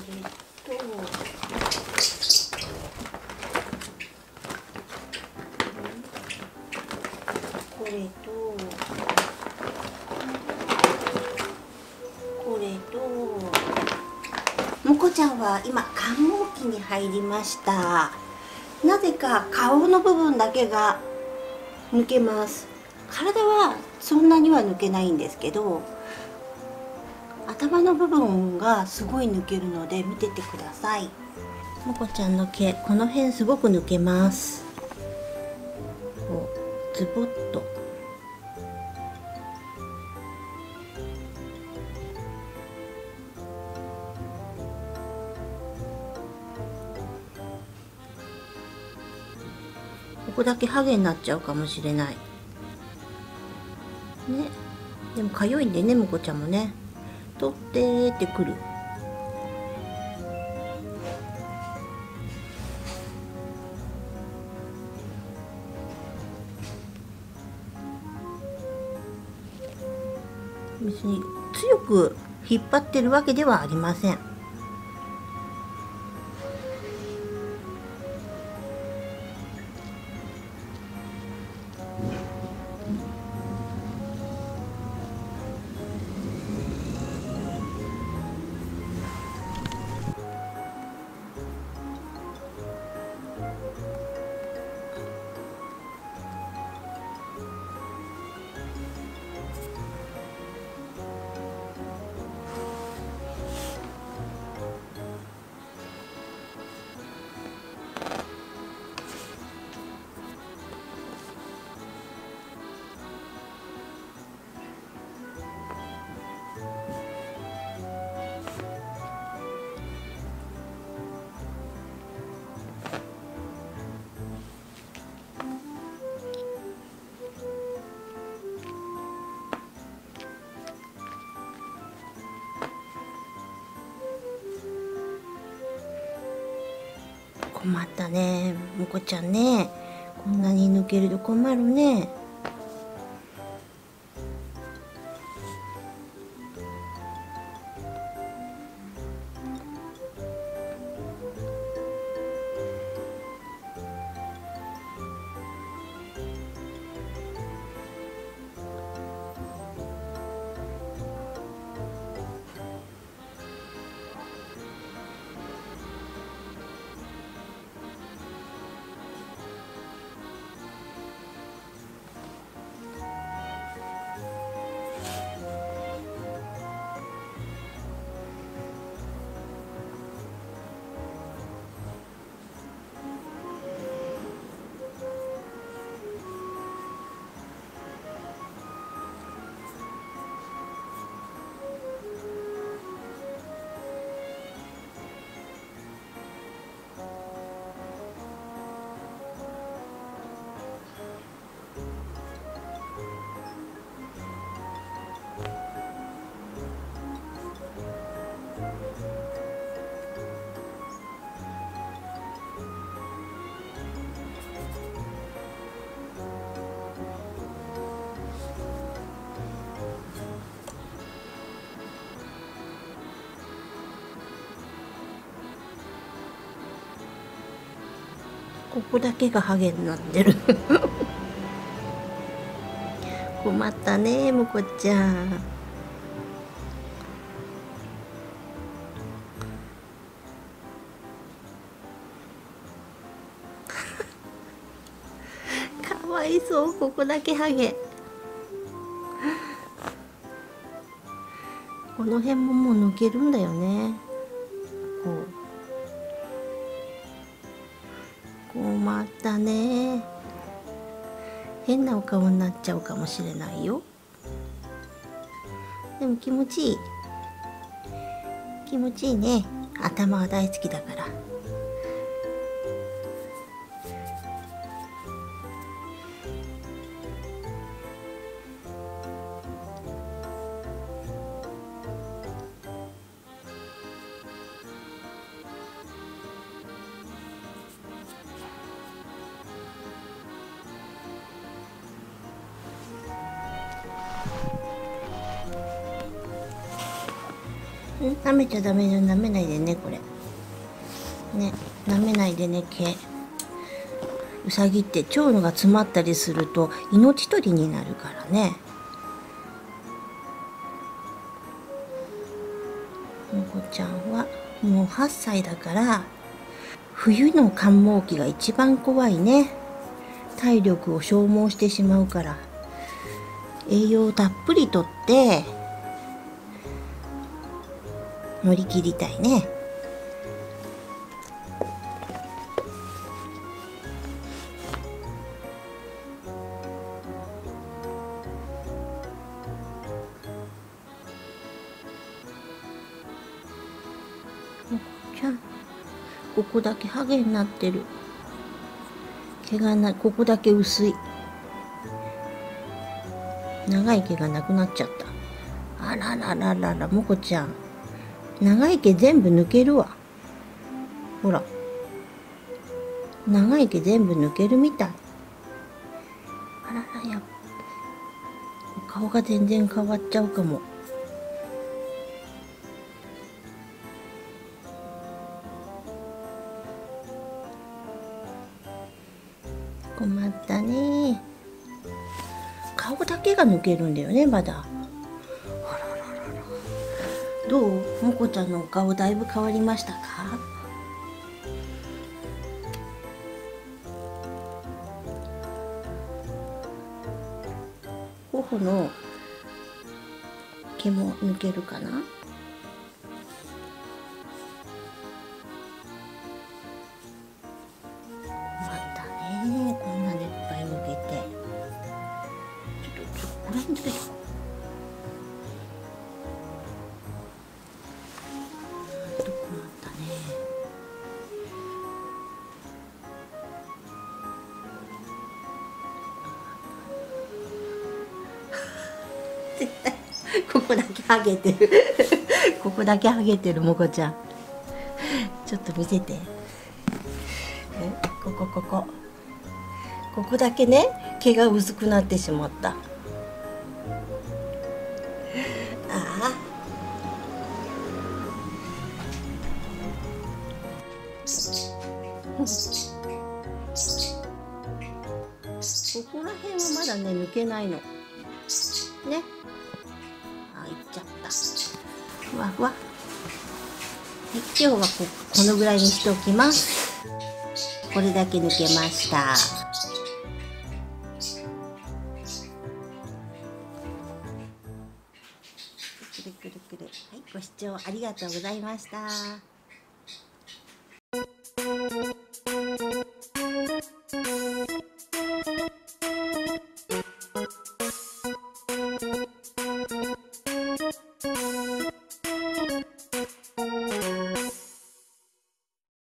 これとこれともこちゃんは今寒毛期に入りました。なぜか顔の部分だけが抜けます。体はそんなには抜けないんですけど、頭の部分がすごい抜けるので見ててください。もこちゃんの毛、この辺すごく抜けます。こうズボッと。ここだけハゲになっちゃうかもしれないね。でもかゆいんでね、もこちゃんもね、取ってってくる。別に強く引っ張ってるわけではありません。困ったね、もこちゃんね。こんなに抜けると困るね。ここだけがハゲになってる困ったね、もこちゃん。かわいそう、ここだけハゲ。この辺ももう抜けるんだよね。こう困ったね。変なお顔になっちゃうかもしれないよ。でも気持ちいい。気持ちいいね。頭は大好きだから。 舐めちゃダメよ、舐めないでね、これね、舐めないでね。うさぎって腸のが詰まったりすると命取りになるからね。もこちゃんはもう8歳だから、冬の寒毛期が一番怖いね。体力を消耗してしまうから、栄養をたっぷりとって乗り切りたいね。もこちゃん、ここだけハゲになってる。毛がここだけ薄い。長い毛がなくなっちゃった。あららららら、もこちゃん、長い毛全部抜けるわ。ほら、長い毛全部抜けるみたい。あらら、顔が全然変わっちゃうかも。困ったね。顔だけが抜けるんだよね、まだ。あらららら。どう？もこちゃんのお顔だいぶ変わりましたか？頬の毛も抜けるかな？こんなでいっぱい抜けて、ちょっとこれ抜けた。困ったね。絶対ここだけハゲてるここだけハゲてる、もこちゃん。ちょっと見せて。ここだけね、毛が薄くなってしまった。ああ、ここら辺はまだね、抜けないのね。あ、いっちゃった。ふわふわ。はい、今日はこのぐらいにしておきます。これだけ抜けました。くるくるくる。はい、ご視聴ありがとうございました。